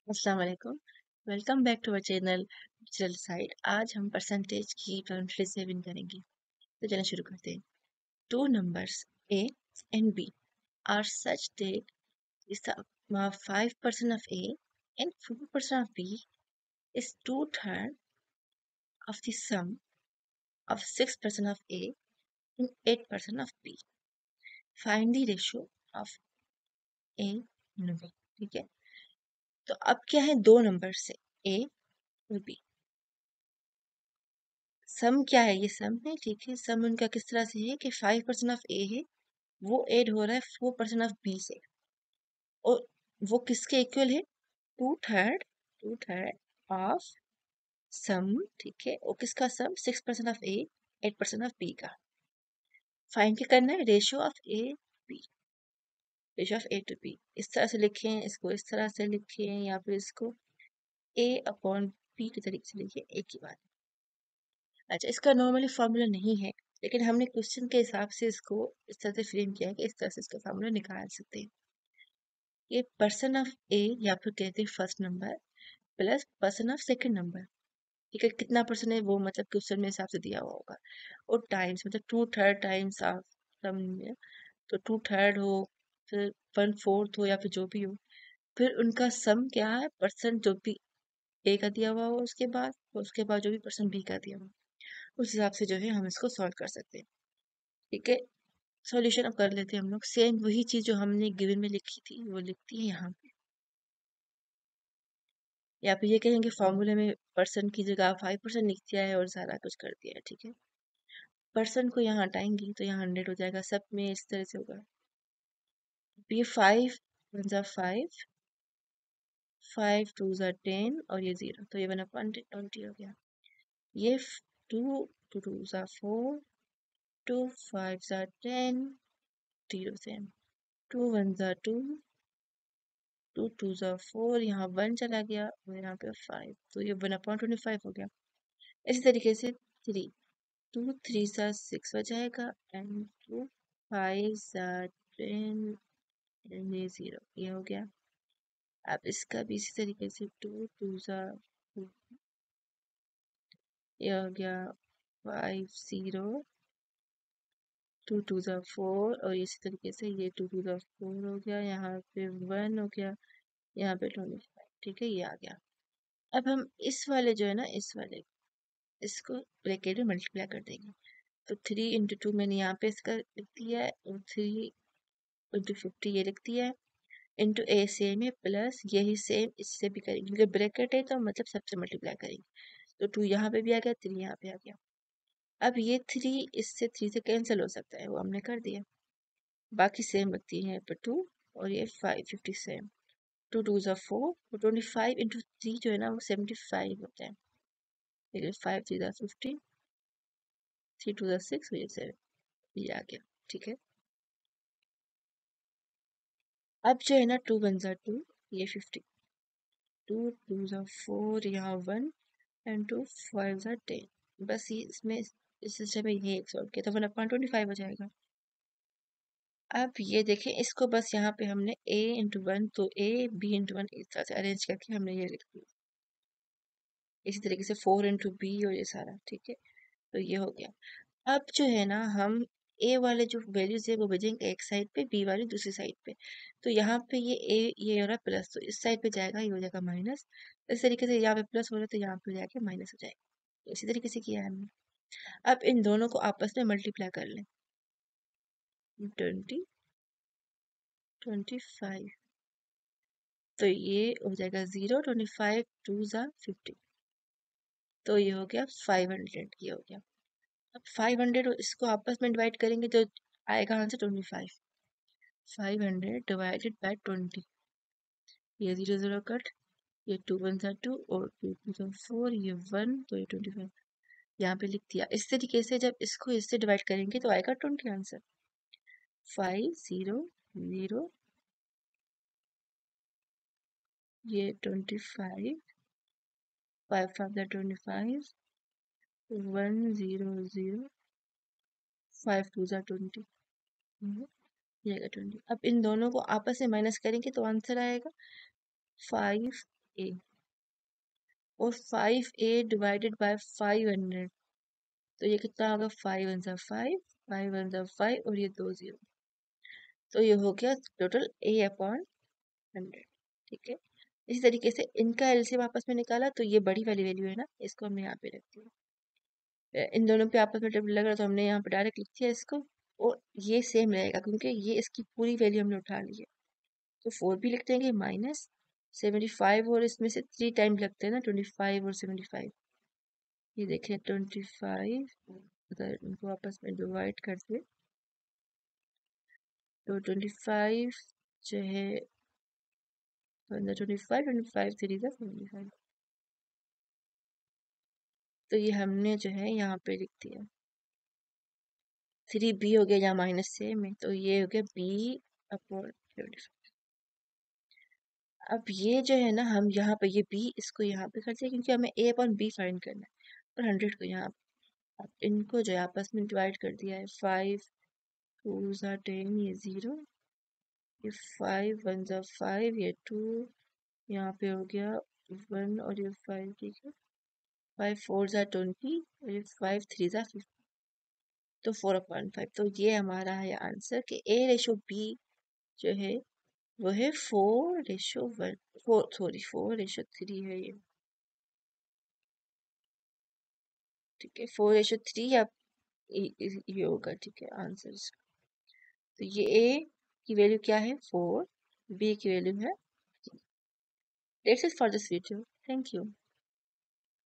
अस्सलाम वालेकुम। Welcome back to our channel digital side. आज हम परसेंटेज की प्रॉपर्टी से विन करेंगे। तो चलिए शुरू करते हैं। Two numbers a and b are such that the sum of 5% of a and 4% of b is two-thirds of the sum of 6% of a and 8% of b. Find the ratio of a and b। ठीक है, तो अब क्या है, दो number से a और b। सम क्या है, ये सम है। ठीक है, सम उनका किस तरह से है कि 5% ऑफ ए है, वो ऐड हो रहा है 4% ऑफ बी से, और वो किसके इक्वल है, टू थर्ड ऑफ सम। ठीक है, और किसका sum, 6% of A, 8% of B का। फाइंड क्या करना है, ratio of A B, ratio of A to B. इस तरह से लिखें, इसको इस तरह से लिखें, या फिर इसको ए अपॉन बी के तरीके से लिखिए, एक ही बात। अच्छा, इसका नॉर्मली फॉर्मूला नहीं है, लेकिन हमने क्वेश्चन के हिसाब से इसको इस तरह से फ्रेम किया है कि इस तरह से इसका फॉर्मूला निकाल सकते हैं। ये पर्सन ऑफ ए, या फिर कहते हैं first number, plus percent of second number. ठीक है, कितना पर्सन है वो मतलब क्वेश्चन में हिसाब से दिया हुआ होगा, और टाइम्स मतलब two third times of sum में, तो टू थर्ड हो, फिर वन फोर्थ हो, या फिर जो भी हो, फिर उनका सम क्या है, पर्सन जो भी ए का दिया हुआ हो उसके बाद जो भी पर्सन बी का दिया हुआ, उस हिसाब से जो है हम इसको सॉल्व कर सकते हैं। ठीक है, सॉल्यूशन अब कर लेते हैं हम लोग। सेम वही चीज जो हमने गिवन में लिखी थी वो लिखती है यहाँ पे, या फिर ये कहेंगे फॉर्मूले में पर्सन की जगह 5% लिख दिया है और सारा कुछ कर दिया है। ठीक है, पर्सन को यहाँ हटाएंगे तो यहाँ 100 हो जाएगा, सब में इस तरह से होगा। ये 5 वन जा 5, 5 टू जा 10, और ये 0, तो ये 1/20 हो गया। ये 2 टू टू जा 4, 2 5 जा 10, 0 से 2 1 जा 2, 2 टू जा 4, यहाँ 1 चला गया और यहाँ पे 5, तो ये 1/25 हो गया। इसी तरीके से 3, 2 3 जा 6 हो जाएगा, एंड 2 5 जा 10, एंड ये 0, ये हो गया। अब इसका भी इसी तरीके से 2 2 जा 4, ये हो गया 5 0, 2 2 जा 4, और इसी तरीके से ये 2 2 जा 4 हो गया, यहाँ पे 1 हो गया, यहाँ पे 25। ठीक है, ये आ गया। अब हम इस वाले जो है ना, इस वाले इसको ब्रैकेट में मल्टीप्लाई कर देंगे, तो 3 × 2 मैंने यहाँ पे इसका लिख दिया है, और 3 × 50 ये लिख दिया है, इंटू ए सेम है, प्लस यही सेम इससे भी करेंगे, क्योंकि ब्रैकेट है तो मतलब सबसे मल्टीप्लाई करेंगे, तो 2 यहाँ पे भी आ गया, 3 यहाँ पे आ गया। अब ये 3 इससे 3 से कैंसिल हो सकता है, वो हमने कर दिया, बाकी सेम रखती है, पर 2 और ये 550 सेम, 2 2 जा 4, और 25 × 3 जो है ना वो 75 होता है, लेकिन 5 3 जा 50, 3 2 जा 6, और ये 7, ये आ गया। ठीक है, अब जो है ना 2 1 जा 2, ये 50, 2 2 जा 4, यहाँ 1, एंड 2 5 जा 10, बस ये इसमें इस सिस्टम में ये एक सॉल्व किया तो 1/25 हो जाएगा। अब ये देखें, इसको बस यहाँ पे हमने a × 1, तो a b × 1 इस तरह से अरेंज करके हमने ये लिख दिया, इसी तरीके से 4 × b, और ये सारा। ठीक है, तो ये हो गया। अब जो है ना, हम ए वाले जो वैल्यूज है वो भेजेंगे एक साइड पे, बी वाली दूसरी साइड पे, तो यहाँ पे ये ए ये हो रहा है प्लस, तो इस साइड पे जाएगा, ये हो जाएगा माइनस। इस तरीके से यहाँ पे प्लस हो रहा है तो यहाँ पे जाके माइनस हो जाएगा, इसी तरीके से किया है हमने। अब इन दोनों को आपस में मल्टीप्लाई कर लें, 20 25, तो ये हो जाएगा 0, 25 2 जा 50, तो ये हो गया 500, ये हो गया। अब 500 इसको आपस में डिवाइड करेंगे तो आएगा आंसर 25, 500 डिवाइडेड बाय 20, ये 0 0 कट, ये 2 1 जा 2, और 2 2 जा 4, ये 1, तो ये 25 यहाँ पे लिख दिया। इस तरीके से जब इसको इससे डिवाइड करेंगे तो आएगा 20 आंसर, 5 0 0, ये 25, 5 5 जा 25, 1 0 0, 5 2 जा 20, ये आएगा 20। अब इन दोनों को आपस में माइनस करेंगे तो आंसर आएगा 5 ए और 5a डिवाइडेड बाय 500, तो ये कितना होगा? 5 वन सा 5, 5 वन सा 5 और ये 2 0, तो ये हो गया टोटल a अपॉन 100। ठीक है, इसी तरीके से इनका एलसीएम आपस में निकाला तो ये बड़ी वाली वैल्यू है ना, इसको हमने यहाँ पे रख दिया। इन दोनों पे आपस में जब लग रहा तो हमने यहाँ पे डायरेक्ट लिख दिया इसको, और ये सेम रहेगा क्योंकि ये इसकी पूरी वैल्यू हमने उठा ली है। तो 4 भी लिख देंगे माइनस 75, और इसमें से 3 टाइम लगते हैं ना, 25 और 75। ये देखें 25, अगर इनको आपस में डिवाइड कर दे तो 25 जो है 25, 25 3 का 75, तो ये हमने जो है यहाँ पे लिख दिया। 3b हो गया यहाँ माइनस से में, तो ये हो गया b अपॉन 75। अब ये जो है ना, हम यहाँ पे ये b इसको यहाँ पे करते हैं क्योंकि हमें a अपॉन b फाइंड करना है, और 100 को यहाँ, अब इनको जो है आपस में डिवाइड कर दिया है। 5 2 ज़ा 10, ये 0, ये 5 1 ज़ा 5, ये 2, यहाँ पे हो गया 1 और ये 5, ठीक है। 5 4 ज़ा 20 और ये 5 3 ज़ा 50, तो 4/5। तो ये हमारा है आंसर कि a रेशो b जो है वो है 4:1, 4 सॉरी 4:3 है ये। ठीक है, 4:3 या ये होगा। ठीक है आंसर इसका। तो ये a की वैल्यू क्या है? 4, b की वैल्यू है। That's it for this video. Thank you.